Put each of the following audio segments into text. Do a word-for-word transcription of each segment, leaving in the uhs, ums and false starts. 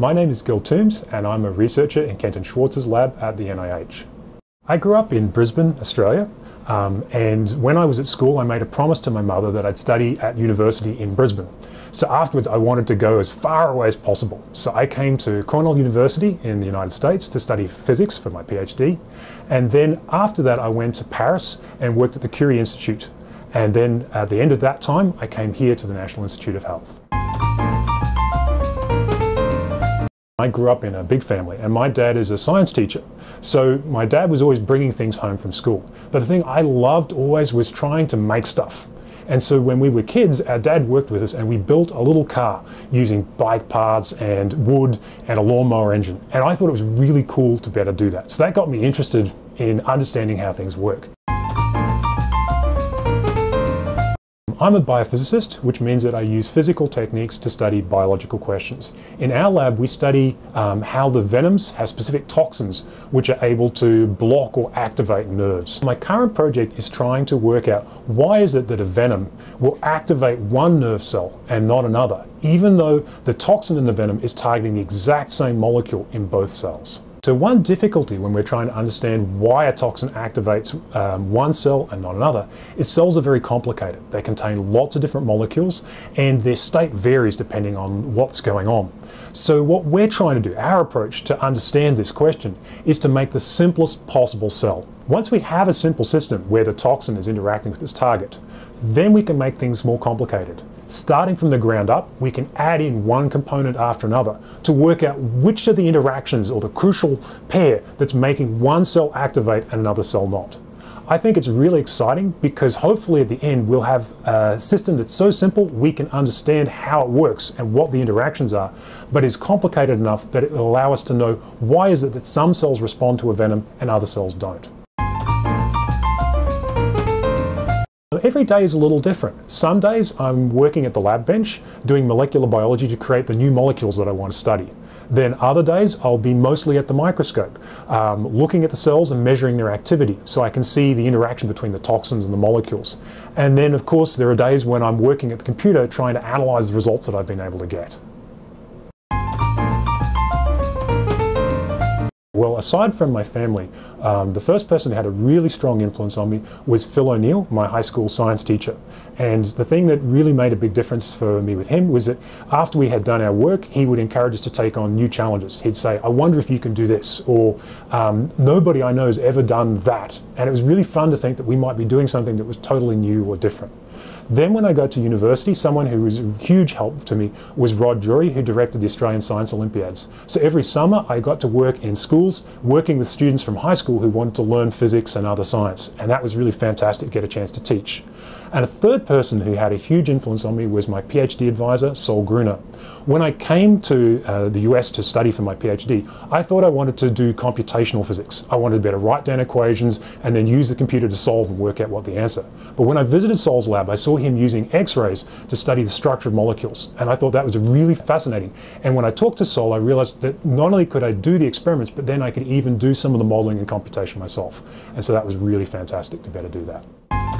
My name is Gil Toombes and I'm a researcher in Kenton Schwartz's lab at the N I H. I grew up in Brisbane, Australia, um, and when I was at school I made a promise to my mother that I'd study at university in Brisbane. So afterwards I wanted to go as far away as possible. So I came to Cornell University in the United States to study physics for my PhD, and then after that I went to Paris and worked at the Curie Institute. And then at the end of that time I came here to the National Institute of Health. I grew up in a big family and my dad is a science teacher. So my dad was always bringing things home from school. But the thing I loved always was trying to make stuff. And so when we were kids, our dad worked with us and we built a little car using bike parts and wood and a lawnmower engine. And I thought it was really cool to be able to do that. So that got me interested in understanding how things work. I'm a biophysicist, which means that I use physical techniques to study biological questions. In our lab, we study um, how the venoms have specific toxins which are able to block or activate nerves. My current project is trying to work out why is it that a venom will activate one nerve cell and not another, even though the toxin in the venom is targeting the exact same molecule in both cells. So one difficulty when we're trying to understand why a toxin activates um, one cell and not another is cells are very complicated. They contain lots of different molecules and their state varies depending on what's going on. So what we're trying to do, our approach to understand this question, is to make the simplest possible cell. Once we have a simple system where the toxin is interacting with its target, then we can make things more complicated. Starting from the ground up, we can add in one component after another to work out which of the interactions or the crucial pair that's making one cell activate and another cell not. I think it's really exciting because hopefully at the end we'll have a system that's so simple we can understand how it works and what the interactions are, but is complicated enough that it will allow us to know why is it that some cells respond to a venom and other cells don't. Every day is a little different. Some days I'm working at the lab bench doing molecular biology to create the new molecules that I want to study. Then other days I'll be mostly at the microscope, um, looking at the cells and measuring their activity so I can see the interaction between the toxins and the molecules. And then of course there are days when I'm working at the computer trying to analyze the results that I've been able to get. Well, aside from my family, um, the first person who had a really strong influence on me was Phil O'Neill, my high school science teacher. And the thing that really made a big difference for me with him was that after we had done our work, he would encourage us to take on new challenges. He'd say, I wonder if you can do this, or um, nobody I know has ever done that. And it was really fun to think that we might be doing something that was totally new or different. Then when I got to university, someone who was a huge help to me was Rod Drury, who directed the Australian Science Olympiads. So every summer I got to work in schools, working with students from high school who wanted to learn physics and other science. And that was really fantastic to get a chance to teach. And a third person who had a huge influence on me was my PhD advisor, Sol Gruner. When I came to uh, the U S to study for my PhD, I thought I wanted to do computational physics. I wanted to be able to write down equations and then use the computer to solve and work out what the answer. But when I visited Sol's lab, I saw him using X-rays to study the structure of molecules. And I thought that was really fascinating. And when I talked to Sol, I realized that not only could I do the experiments, but then I could even do some of the modeling and computation myself. And so that was really fantastic to be able to do that.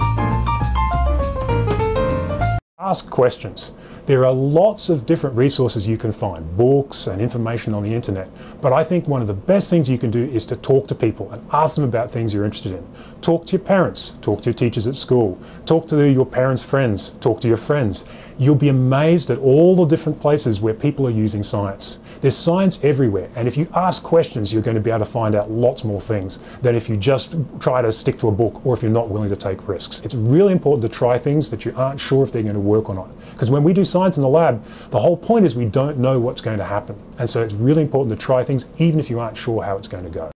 Ask questions. There are lots of different resources you can find, books and information on the internet, but I think one of the best things you can do is to talk to people and ask them about things you're interested in. Talk to your parents, talk to your teachers at school, talk to your parents' friends, talk to your friends. You'll be amazed at all the different places where people are using science. There's science everywhere, and if you ask questions, you're going to be able to find out lots more things than if you just try to stick to a book or if you're not willing to take risks. It's really important to try things that you aren't sure if they're going to work or not. Because when we do science in the lab, the whole point is we don't know what's going to happen. And so it's really important to try things even if you aren't sure how it's going to go.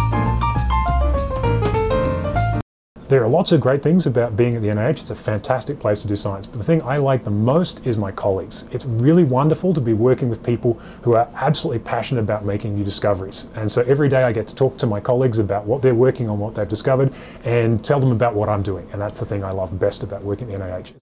There are lots of great things about being at the N I H. It's a fantastic place to do science. But the thing I like the most is my colleagues. It's really wonderful to be working with people who are absolutely passionate about making new discoveries. And so every day I get to talk to my colleagues about what they're working on, what they've discovered, and tell them about what I'm doing. And that's the thing I love best about working at the N I H.